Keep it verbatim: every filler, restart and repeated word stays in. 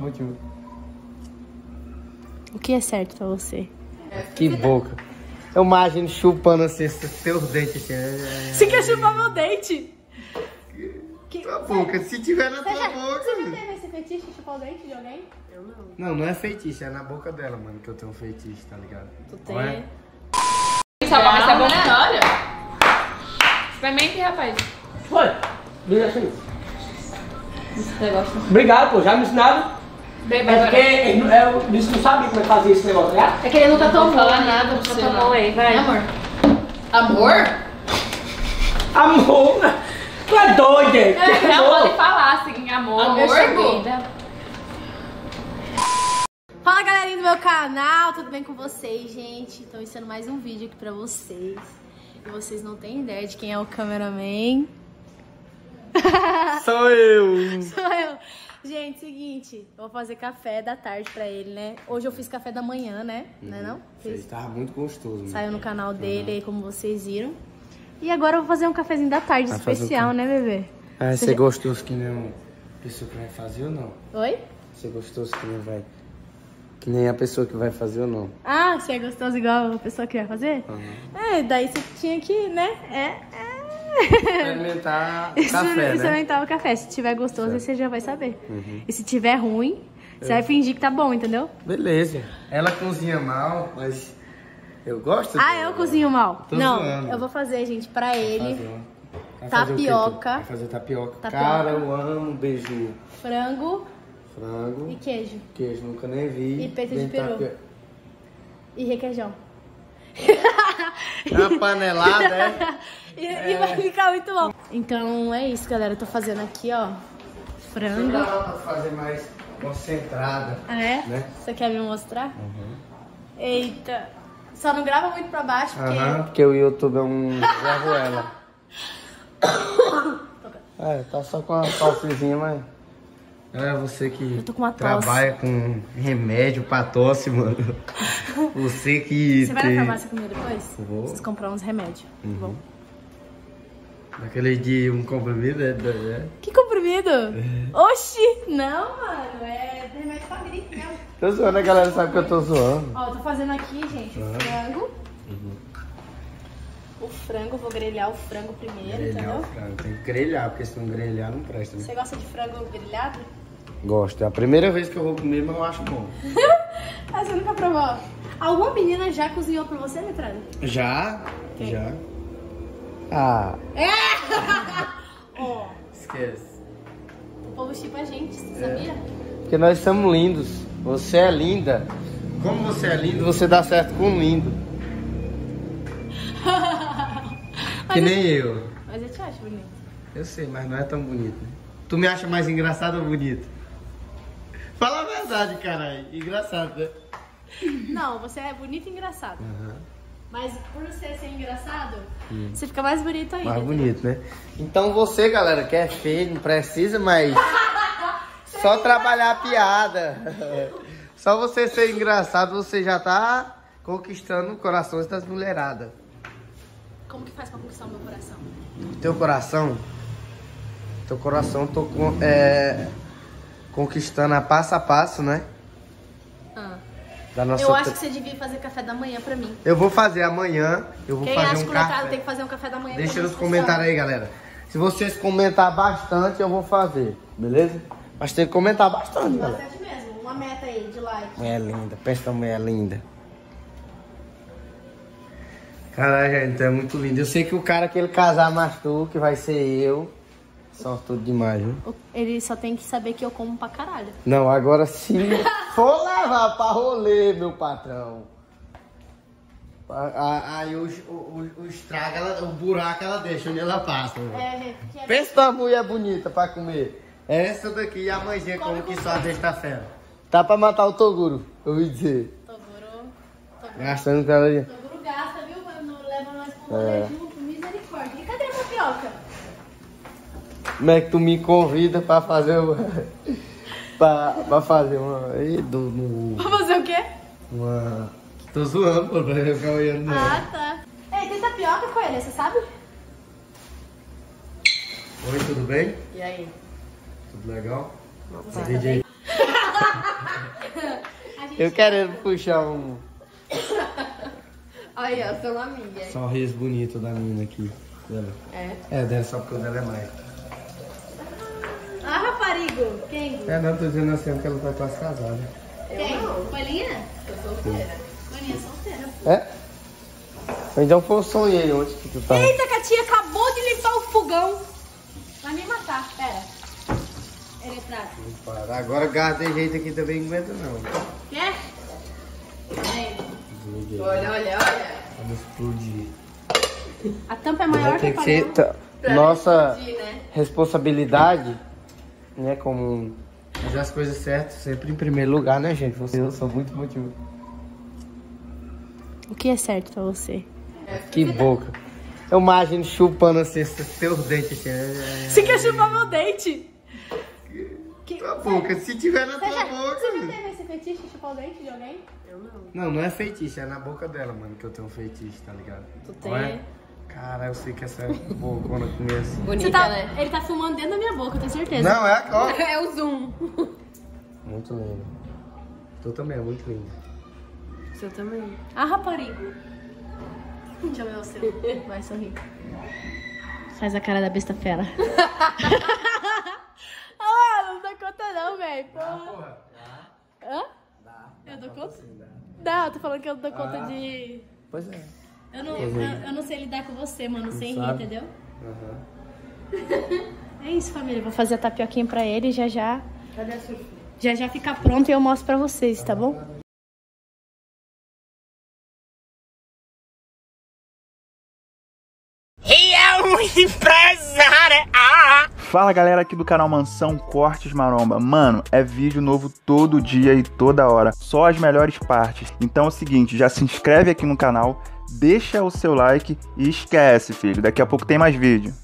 motivo. O que é certo pra você? Que boca. Eu imagino chupando assim, esses teus dentes assim. Você quer chupar meu dente? Tua boca, se tiver na tua já, boca. Você já teve esse fetiche de chupar o dente de alguém? Eu não. Não, não é feitiço, é na boca dela, mano, que eu tenho um feitiço, tá ligado? Tu tem. É? Só vai ser bom, né? Olha. Experimente, rapaz. Foi. Liga assim. Você gosta? Obrigado, pô. Já me ensinaram. Beba É agora. porque eu, eu disse que não sabia como é que fazia esse negócio, né? É que ele nunca tomou falar nada nada pra pra você, você, não. não. Aí, vai. Amor. Amor? Amor. Tu é doida. É, Que não amor? pode falar assim, amor. Amor, Eu cheguei. Fala, galerinha do meu canal, tudo bem com vocês, gente? Tô ensinando mais um vídeo aqui pra vocês. E vocês não têm ideia de quem é o cameraman. Sou eu. Sou eu. Gente, seguinte, eu vou fazer café da tarde pra ele, né? Hoje eu fiz café da manhã, né? Uhum. Não é não? Fiz. Fiz. Tava muito gostoso, né? Saiu no canal dele aí, como vocês viram. E agora eu vou fazer um cafezinho da tarde Vai fazer especial, o quê? né, bebê? Ah, Você você já- gostoso que nem uma pessoa que vai fazer ou não? Oi? Você gostoso que nem vai... Que nem a pessoa que vai fazer ou não? Ah, você é gostoso igual a pessoa que vai fazer? Uhum. É, daí você tinha que, né? É, é... Experimentar o café, né? Experimentar o café. Se tiver gostoso, aí você já vai saber. Uhum. E se tiver ruim, você vai fingir que tá bom, entendeu? Beleza. Ela cozinha mal, mas eu gosto Ah, dela. eu cozinho mal. Tô Não, zoando. eu vou fazer, gente, pra Vai ele, fazer uma- vai fazer o quê, tu? tapioca. Vai fazer tapioca. Tapioca. Cara, eu amo beijo. frango Frango. e queijo. Queijo, nunca nem vi. E peito de Bem peru. tapioca. E requeijão. É uma panelada, é? E, e vai ficar muito bom. Então é isso, galera. Eu tô fazendo aqui, ó, frango. Dá pra fazer mais concentrada. Ah, é? Né? Você quer me mostrar? Eita. Só não grava muito pra baixo, porque... Aham, porque o YouTube é um ela. É, tá só com uma tossezinha, mas... É você que Eu tô com uma tosse. trabalha com remédio pra tosse, mano. Você que Você vai tem... na farmácia comigo depois? Vou. Preciso comprar uns remédios. Tá bom? Aquele de um comprimido, é... é. Que comprimido? Oxi! Não, mano. É remédio pra gripe mesmo. Tô zoando, a galera sabe que eu tô zoando. Ó, eu tô fazendo aqui, gente, o Uhum. frango. O frango, vou grelhar o frango primeiro, Grelhar o entendeu? frango, tem que grelhar, porque se não grelhar não presta, né? Você gosta de frango grelhado? Gosto, é a primeira vez que eu vou comer, mas eu acho bom. Ah, você nunca provou? Alguma menina já cozinhou pra você, Metralha? Já? Quem? Já. Ah, É! Ó, esquece. o povo chipa a gente, você sabia? Porque nós somos lindos. Você é linda. Como você é lindo, você dá certo com lindo. Que Mas nem eu. Mas eu te acho bonito. Eu sei, mas não é tão bonito. Né? Tu me acha mais engraçado ou bonito? Fala a verdade, caralho. Engraçado, né? Não, você é bonito e engraçado. Uhum. Mas por você ser engraçado, você fica mais bonito ainda. Mais bonito, né? Então você, galera, que é feio, não precisa, mas... Só trabalhar a piada. Só você ser engraçado, você já tá conquistando corações das mulheradas. Como que faz pra conquistar o meu coração? Teu coração? Teu coração, tô com, é, conquistando a passo a passo, né? Ah. Da nossa Eu acho que você devia fazer café da manhã pra mim. Eu vou fazer amanhã. Eu vou Quem fazer acha um que o Metralha café. tem que fazer um café da manhã? Deixa pra nos mim, comentários aí, galera. Se vocês comentar bastante, eu vou fazer, beleza? Mas tem que comentar bastante, galera. Bastante mesmo. Uma meta aí de like. Mulher linda, pensa na mulher linda. Caralho, gente, é muito lindo. Eu sei que o cara que ele casar mais tu, que vai ser eu, sortudo demais, viu? Ele só tem que saber que eu como pra caralho. Não, agora se for levar pra rolê, meu patrão. Aí o, o, o estrago, ela, o buraco ela deixa onde ela passa. É, que é... Pensa numa mulher bonita pra comer. Essa daqui a mãezinha Come como que com só sexta-feira. Tá pra matar o Toguro, eu ouvi dizer. Toguro, Toguro. Gastando com ela ali. Toguro gasta, viu? Mas não leva nós pro rolê É. junto. Misericórdia. E cadê a tapioca? Como é que tu me convida pra fazer uma... pra, pra fazer uma... Ih, do, no, Pra fazer o quê? uma... Tô zoando, pô, pra eu ficar olhando não. Ah, tá. Ei, tem tapioca, Coelho, você sabe? Oi, tudo bem? E aí? Tudo legal? Você Vídeo aí. Eu querendo puxar um Olha, são amigas. sorriso bonito da menina aqui. Dela. É. É, dela só porque o dela é mais. Ah, raparigo. Quem? É, não, tô dizendo assim porque ela vai quase casada. Quem? Coelhinha? Tô solteira. Coelhinha solteira. É? Então foi um sonho aí ontem que tu tá. Eita, que a tia acabou de limpar o fogão. Vai me matar, pera. Ele atrás. Para. Agora gato tem jeito aqui também, não aguenta não. Quer? Vem. Desliguei. Olha, olha, olha. Vamos explodir. A tampa é maior Vai que ter a que ser panela. ta- nossa explodir, né? responsabilidade, né? Como fazer as coisas certas sempre em primeiro lugar, né, gente? Você, eu sou muito motivo. O que é certo pra você? Que boca. Eu imagino chupando assim, esses teus dentes assim. é- Você quer chupar meu dente? Que... Tua boca, se tiver na tua Você já, boca. você já teve esse fetiche de chupar o dente de alguém? Eu não. Não, não é feitiço, é na boca dela, mano, que eu tenho um feitiço, tá ligado? Tu tem? Olha. Cara, eu sei que essa bocona começa. Bonita, Você tá, né? Ele tá filmando dentro da minha boca, eu tenho certeza. Não, é a cola. É o zoom. Muito lindo. Tu também é muito lindo. O seu também. Ah, raparigo. Deixa eu ver o seu. Vai sorrir. Faz a cara da besta fera. Ah, não dá conta não, velho. Porra. Hã? Dá. Eu dou conta? Sim, dá. Não, eu tô falando que eu não dou conta Ah. de... Pois é. Eu não, Pois eu, é. eu não sei lidar com você, mano, sem rir, sabe? entendeu? Aham. É isso, família. Eu vou fazer a tapioquinha pra ele e já já... Cadê a surfista? Já já fica pronto e eu mostro pra vocês, tá bom? Fala galera aqui do canal Mansão Cortes Maromba. Mano, é vídeo novo todo dia e toda hora, só as melhores partes. Então é o seguinte, já se inscreve aqui no canal, deixa o seu like e esquece, filho, daqui a pouco tem mais vídeo.